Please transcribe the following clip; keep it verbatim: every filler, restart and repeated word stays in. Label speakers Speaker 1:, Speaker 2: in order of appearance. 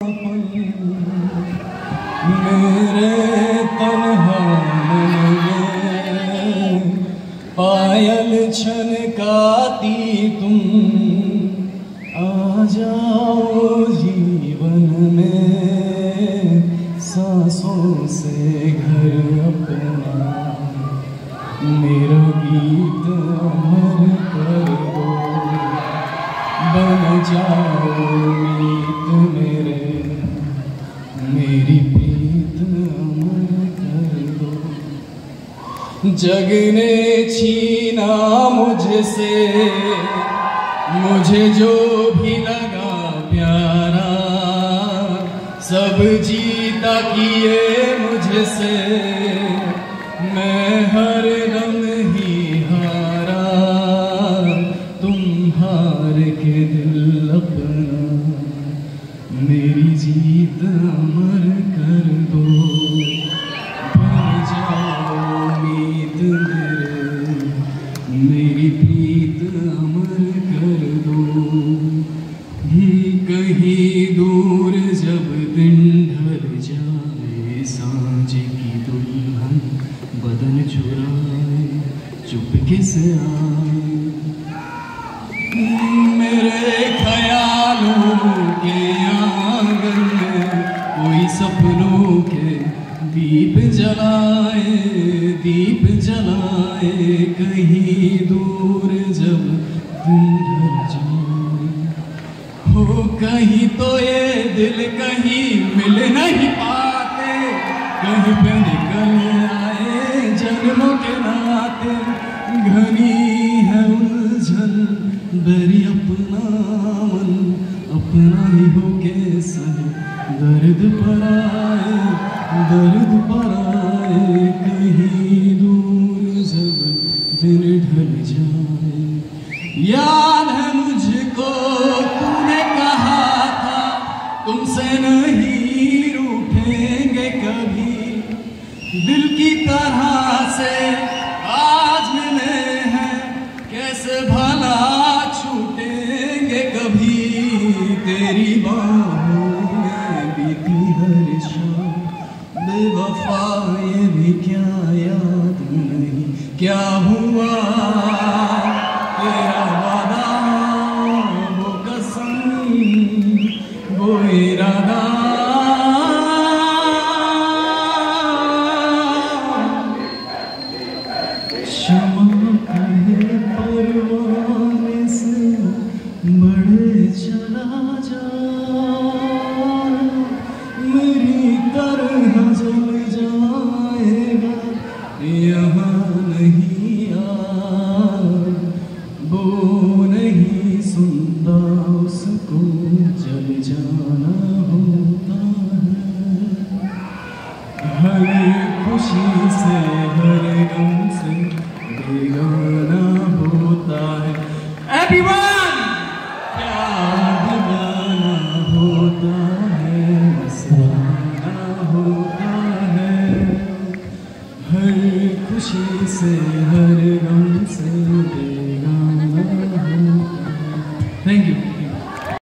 Speaker 1: मेरे तन्हा मन में पायल छनकाती तुम आ जाओ जीवन में सांसों से घर अपना मेरा गीत अमर कर दो बन जाओ मीत मेरे मेरी प्रीत अमर कर दो। जग ने छीना मुझसे मुझे जो भी लगा प्यारा सब जीता किए मुझसे मैं हर दम ही हारा तुम हार के दिल अपना मेरी जीत अमर कर दो बन जाओ मीत मेरे मेरी प्रीत अमर कर दो। कहीं दूर जब दिन ढल जाए सांझ की दुल्हन बदन चुराए चुपके से आए मेरे ख्यालों के आंगन में कोई सपनों के दीप जलाए दीप जलाए कहीं दूर जब दिन ढल जाए हो कहीं तो ये दिल कहीं मिल नहीं पाते कहीं पे निकल आए जन्मों के नाते घनी है उलझन बरी अपना मन अपना ही हो के सहे दर्द पराए दर्द पराए कहीं दूर जब दिन ढल जाए। याद है मुझको तूने कहा था तुमसे नहीं रूठेंगे कभी दिल की तरह से आज मिले हैं कैसे भला छूटेंगे कभी तेरी बाहों में बीती हर शाम बेवफा ये भी क्या याद नहीं क्या हुआ तेरा वादा वो कसम वो इरादा क्षमा करे परवाने से बढ़े चला जा मेरी तरह जल जाएगा यहाँ नहीं आ वो नहीं सुनता उसको जल जाना होता है हर खुशी से हर गम से बेगाना होता है एवरीवन प्यार दीवाना होता है मस्ताना होता है हर खुशी से